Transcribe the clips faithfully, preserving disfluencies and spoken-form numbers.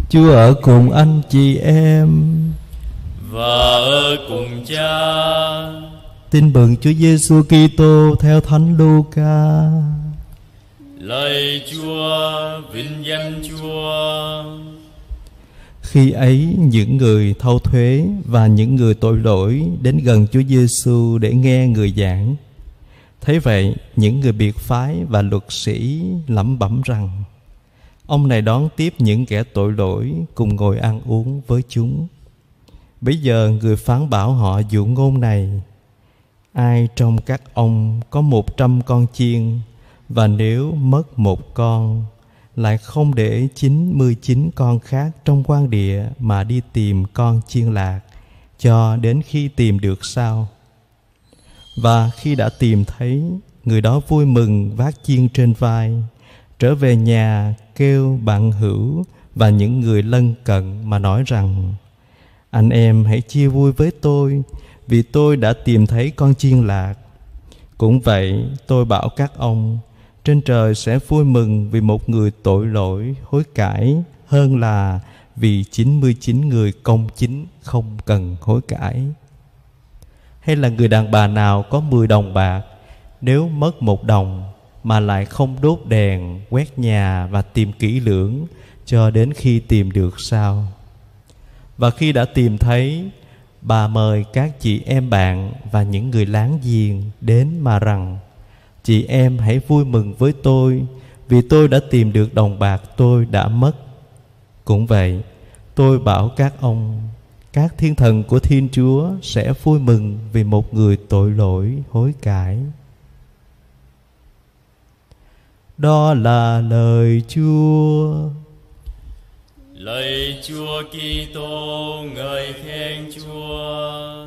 Chúa ở cùng anh chị em và ở cùng Cha. Tin mừng Chúa Giêsu Kitô theo Thánh Luca. Lạy Chúa, vinh danh Chúa. Khi ấy, những người thâu thuế và những người tội lỗi đến gần Chúa Giêsu để nghe người giảng. Thấy vậy, những người biệt phái và luật sĩ lẩm bẩm rằng: ông này đón tiếp những kẻ tội lỗi cùng ngồi ăn uống với chúng. Bây giờ người phán bảo họ dụ ngôn này: ai trong các ông có một trăm con chiên, và nếu mất một con, lại không để chín mươi chín con khác trong quan địa mà đi tìm con chiên lạc, cho đến khi tìm được sao? Và khi đã tìm thấy, người đó vui mừng vác chiên trên vai, trở về nhà kêu bạn hữu và những người lân cận mà nói rằng: anh em hãy chia vui với tôi, vì tôi đã tìm thấy con chiên lạc. Cũng vậy, tôi bảo các ông, trên trời sẽ vui mừng vì một người tội lỗi hối cải hơn là vì chín mươi chín người công chính không cần hối cải. Hay là người đàn bà nào có mười đồng bạc, nếu mất một đồng mà lại không đốt đèn, quét nhà và tìm kỹ lưỡng cho đến khi tìm được sao? Và khi đã tìm thấy, bà mời các chị em bạn và những người láng giềng đến mà rằng: chị em hãy vui mừng với tôi, vì tôi đã tìm được đồng bạc tôi đã mất. Cũng vậy, tôi bảo các ông, các thiên thần của Thiên Chúa sẽ vui mừng vì một người tội lỗi hối cải. Đó là lời Chúa. Lạy Chúa Kitô, ngợi khen Chúa.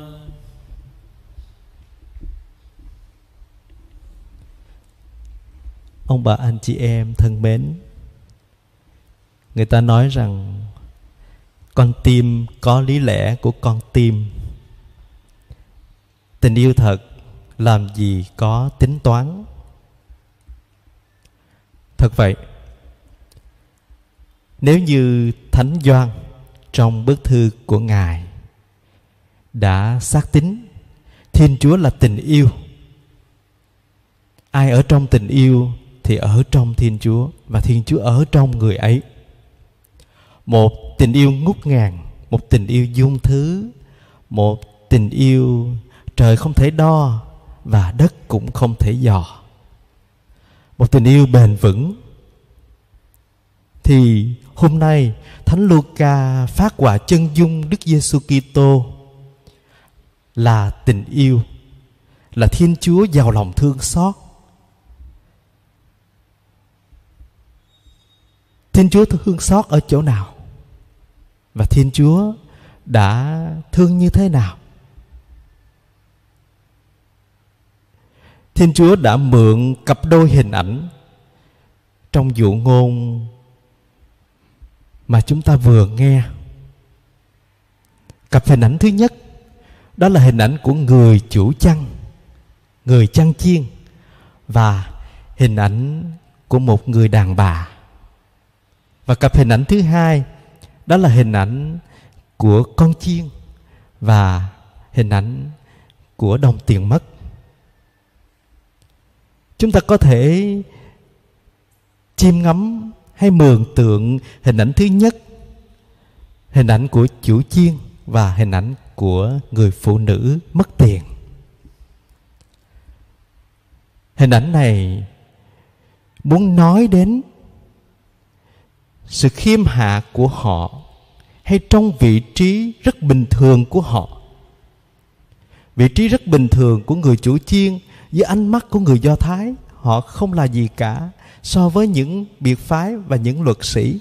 Ông bà anh chị em thân mến, người ta nói rằng con tim có lý lẽ của con tim. Tình yêu thật làm gì có tính toán. Thật vậy, nếu như Thánh Gioan trong bức thư của Ngài đã xác tín Thiên Chúa là tình yêu, ai ở trong tình yêu thì ở trong Thiên Chúa, và Thiên Chúa ở trong người ấy. Một tình yêu ngút ngàn, một tình yêu dung thứ, một tình yêu trời không thể đo và đất cũng không thể dò, một tình yêu bền vững. Thì hôm nay Thánh Luca phát họa chân dung Đức Giêsu Kitô là tình yêu, là Thiên Chúa giàu lòng thương xót. Thiên Chúa thương xót ở chỗ nào? Và Thiên Chúa đã thương như thế nào? Thiên Chúa đã mượn cặp đôi hình ảnh trong dụ ngôn mà chúng ta vừa nghe. Cặp hình ảnh thứ nhất, đó là hình ảnh của người chủ chăn, người chăn chiên, và hình ảnh của một người đàn bà. Và cặp hình ảnh thứ hai, đó là hình ảnh của con chiên và hình ảnh của đồng tiền mất. Chúng ta có thể chiêm ngắm hay mường tượng hình ảnh thứ nhất, hình ảnh của chủ chiên và hình ảnh của người phụ nữ mất tiền. Hình ảnh này muốn nói đến sự khiêm hạ của họ, hay trong vị trí rất bình thường của họ. Vị trí rất bình thường của người chủ chiên dưới ánh mắt của người Do Thái, họ không là gì cả so với những biệt phái và những luật sĩ.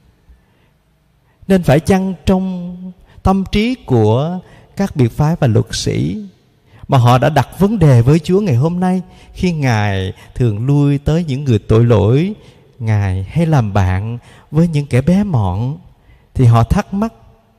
Nên phải chăng trong tâm trí của các biệt phái và luật sĩ mà họ đã đặt vấn đề với Chúa ngày hôm nay, khi Ngài thường lui tới những người tội lỗi, Ngài hay làm bạn với những kẻ bé mọn, thì họ thắc mắc.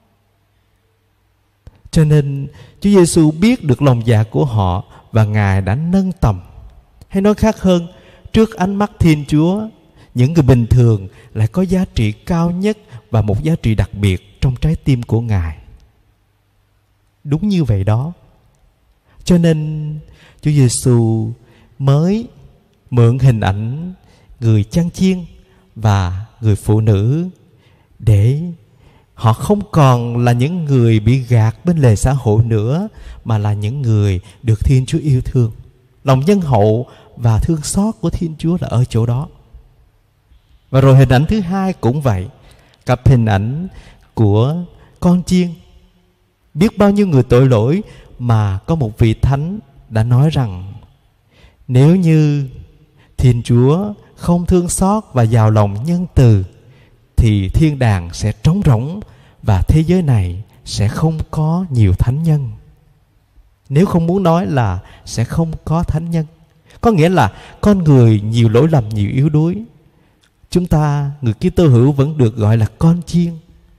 Cho nên Chúa Giêsu biết được lòng dạ của họ và Ngài đã nâng tầm. Hay nói khác hơn, trước ánh mắt Thiên Chúa, những người bình thường lại có giá trị cao nhất và một giá trị đặc biệt trong trái tim của Ngài. Đúng như vậy đó. Cho nên Chúa Giêsu mới mượn hình ảnh người chăn chiên và người phụ nữ để họ không còn là những người bị gạt bên lề xã hội nữa, mà là những người được Thiên Chúa yêu thương. Lòng nhân hậu và thương xót của Thiên Chúa là ở chỗ đó. Và rồi hình ảnh thứ hai cũng vậy, cặp hình ảnh của con chiên. Biết bao nhiêu người tội lỗi mà có một vị thánh đã nói rằng nếu như Thiên Chúa không thương xót và giàu lòng nhân từ thì thiên đàng sẽ trống rỗng và thế giới này sẽ không có nhiều thánh nhân. Nếu không muốn nói là sẽ không có thánh nhân, có nghĩa là con người nhiều lỗi lầm, nhiều yếu đuối. Chúng ta, người Kitô hữu vẫn được gọi là con chiên.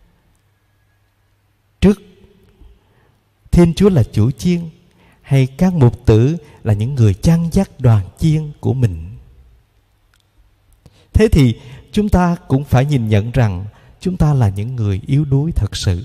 Trước Thiên Chúa là chủ chiên, hay các mục tử là những người chăn dắt đoàn chiên của mình. Thế thì chúng ta cũng phải nhìn nhận rằng chúng ta là những người yếu đuối thật sự.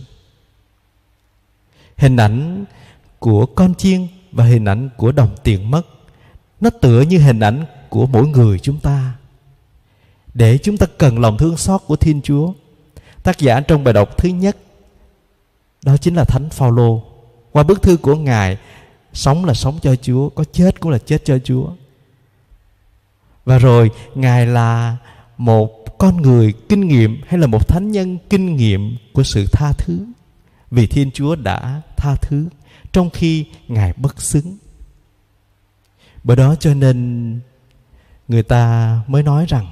Hình ảnh của con chiên và hình ảnh của đồng tiền mất, nó tựa như hình ảnh của mỗi người chúng ta, để chúng ta cần lòng thương xót của Thiên Chúa. Tác giả trong bài đọc thứ nhất đó chính là Thánh Phaolô. Qua bức thư của Ngài, sống là sống cho Chúa, có chết cũng là chết cho Chúa. Và rồi Ngài là một con người kinh nghiệm, hay là một thánh nhân kinh nghiệm của sự tha thứ, vì Thiên Chúa đã tha thứ trong khi Ngài bất xứng. Bởi đó cho nên người ta mới nói rằng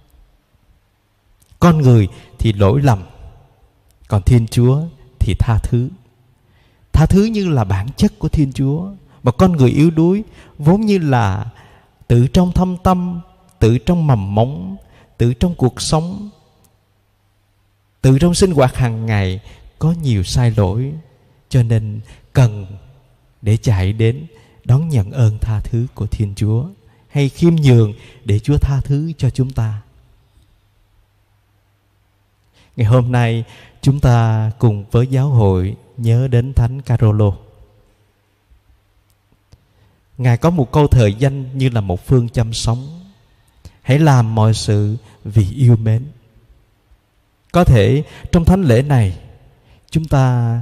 con người thì lỗi lầm, còn Thiên Chúa thì tha thứ. Tha thứ như là bản chất của Thiên Chúa. Mà con người yếu đuối vốn như là tự trong thâm tâm, tự trong mầm móng, tự trong cuộc sống, tự trong sinh hoạt hàng ngày có nhiều sai lỗi, cho nên cần để chạy đến đón nhận ơn tha thứ của Thiên Chúa, hay khiêm nhường để Chúa tha thứ cho chúng ta. Ngày hôm nay chúng ta cùng với giáo hội nhớ đến Thánh Carolo. Ngài có một câu thời danh như là một phương châm sống: hãy làm mọi sự vì yêu mến. Có thể trong thánh lễ này chúng ta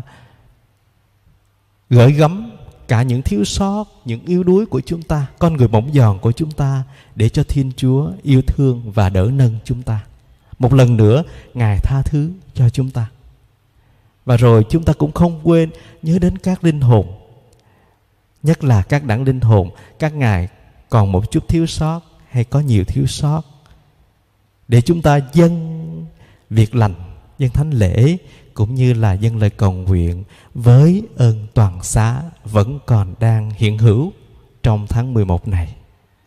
gửi gắm cả những thiếu sót, những yếu đuối của chúng ta, con người mỏng giòn của chúng ta, để cho Thiên Chúa yêu thương và đỡ nâng chúng ta. Một lần nữa Ngài tha thứ cho chúng ta. Và rồi chúng ta cũng không quên nhớ đến các linh hồn, nhất là các đẳng linh hồn, các ngài còn một chút thiếu sót hay có nhiều thiếu sót, để chúng ta dâng việc lành, dâng thánh lễ, cũng như là dâng lời cầu nguyện với ơn toàn xá vẫn còn đang hiện hữu trong tháng mười một này.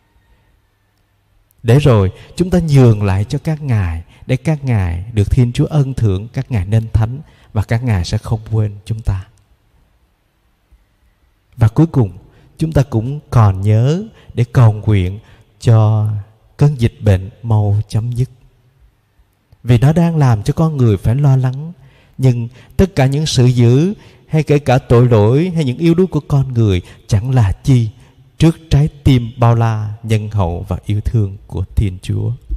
Để rồi chúng ta nhường lại cho các ngài, để các ngài được Thiên Chúa ân thưởng, các ngài nên thánh, và các ngài sẽ không quên chúng ta. Và cuối cùng chúng ta cũng còn nhớ để cầu nguyện cho cơn dịch bệnh mau chấm dứt, vì nó đang làm cho con người phải lo lắng. Nhưng tất cả những sự dữ, hay kể cả tội lỗi, hay những yếu đuối của con người chẳng là chi trước trái tim bao la, nhân hậu và yêu thương của Thiên Chúa.